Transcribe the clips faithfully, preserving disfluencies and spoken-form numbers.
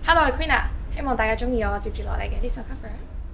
Hello，係 Queen 啊，希望大家中意我接住落嚟嘅呢首 cover。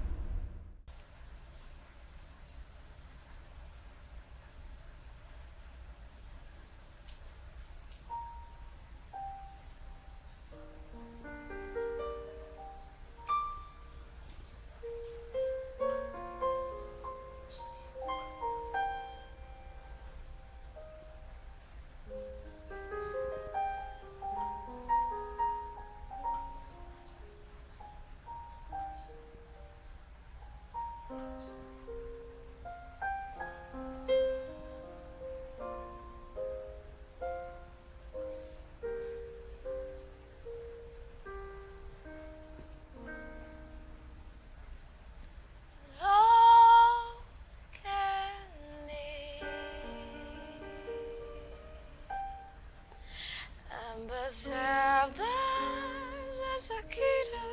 Observe the cicada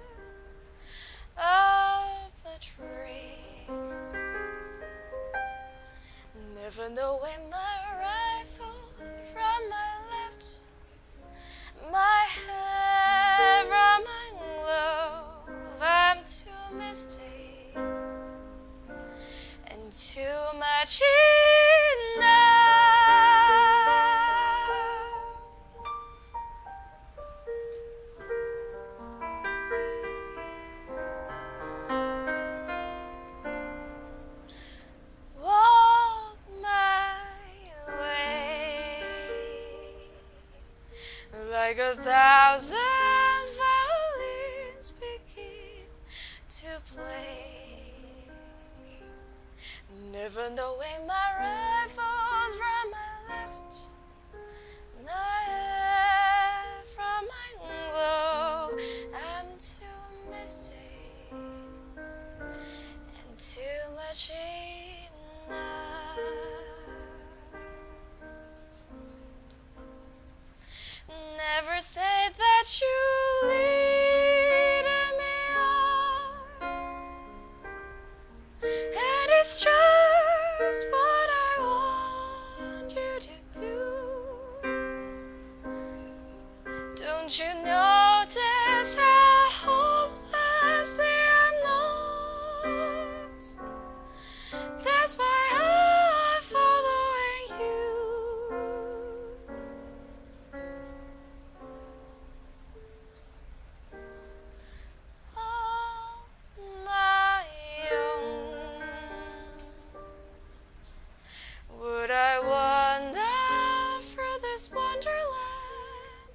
up a tree. Never knowing my rifle from my left, my head from my glove. I'm too misty and too much enough. Like a thousand violins begin to play, never knowing my rifles from my left, my head from my glove. I'm too misty and too much enough. Never say that you lead me on, and it's just what I want you to do. Don't you notice how hopelessly I'm lost? That's why I'm following you. Would I wander through this wonderland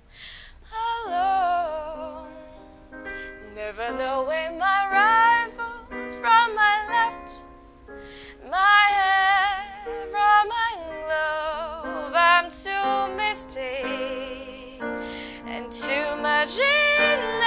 alone, never knowing my rivals from my left, my head from my glove? I'm too misty and too much in